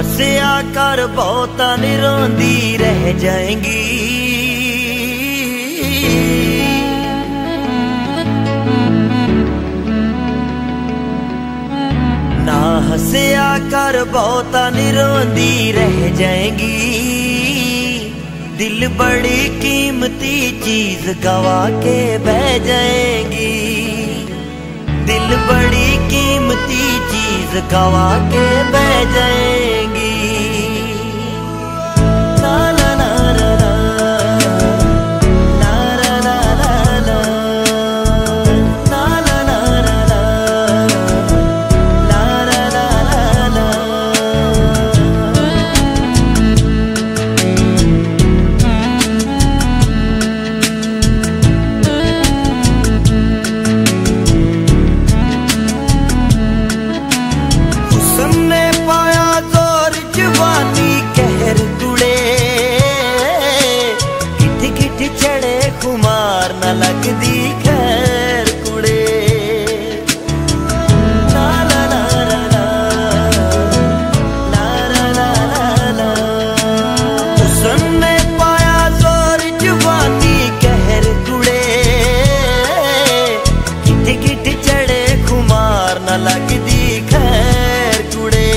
हंसिया कर बहुता निरोंदी रह जाएंगी। ना हंसिया कर बहुता निरोंदी रह जाएंगी। दिल बड़ी कीमती चीज गवा के बह जाएंगी। दिल बड़ी कीमती चीज गवा के बह जाएंगी। ला ला ला ला ला, ला ला ला ला ला, ला ला ला ला ला, ला ला ला ला ला। खुमार न लगदी खैर कुड़े। ला ला ला ला ला, ला ला ला ला ला। उसने पाया जोर जवानी कहर कुड़े। किट किट चढ़े खुमार न लगदी खैर कुड़े।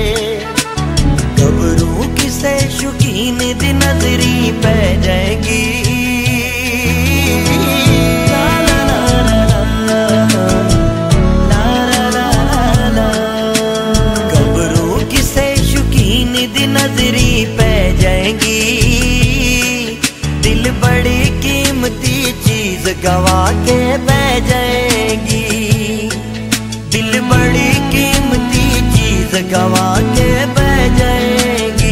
गबरू किसे शौकीन दी नजरी पै जाएगी। नजरी पै जाएंगी। दिल बड़ी कीमती चीज गवा के बह जाएंगी। दिल बड़ी कीमती चीज गवा के बह जाएंगी।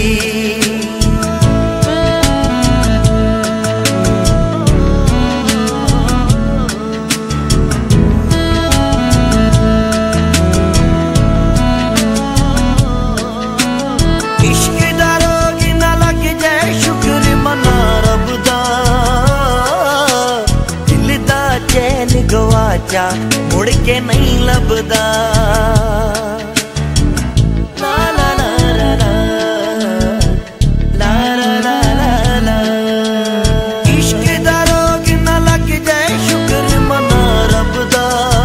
गवाचा मुड़ के नहीं लभदा। ला ला ला ला ला, ला ला ला ला ला। इश्क दा रोग न लग जाए शुक्र मना रब दा।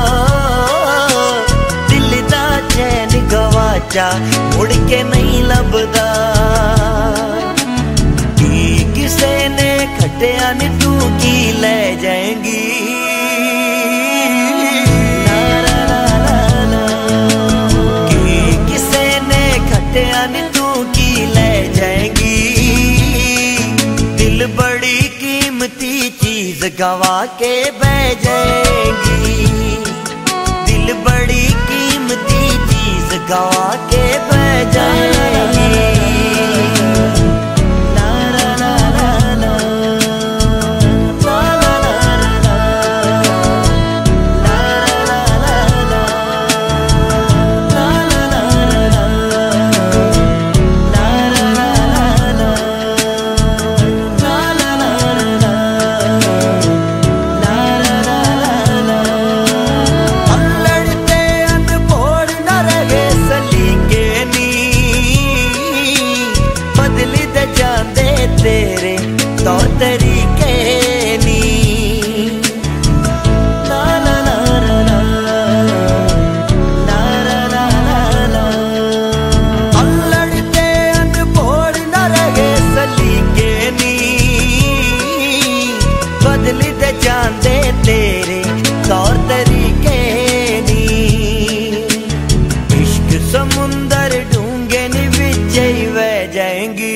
दिल दा चैन गवाचा मुड़ के नहीं लभदा। की किसे ने खटिया नी तू की ले जाएंगी। तू की ले जाएंगी। दिल बड़ी कीमती चीज गवा के बह जाएंगी। दिल बड़ी कीमती चीज गवा के बह जाएंगी। तेरे तौर तरीके नी। ला ला ला ला ला, ला ला ला ला ला। अल्लड़ते अनमोल न रहे सलीके नी। बदली दे जांदे तेरे तौर तरीके नी। इश्क समुंदर ढूंगे नी विच ही बह जाएंगी।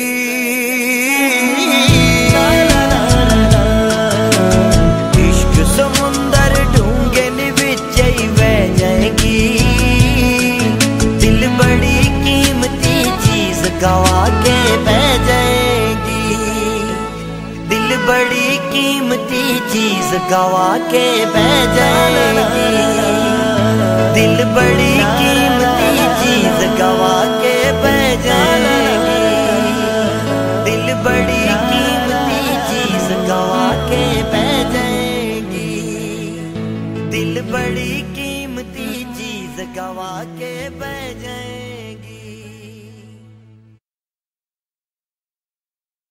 दिल बड़ी कीमती चीज गवा के बह जाएगी। दिल बड़ी कीमती चीज गवा के बह जाएगी। दिल बड़ी कीमती चीज गवा के बह जाएगी। दिल बड़ी कीमती चीज गवा के बह जाएगी। दिल बड़ी कीमती चीज गवा के बह जाएगी।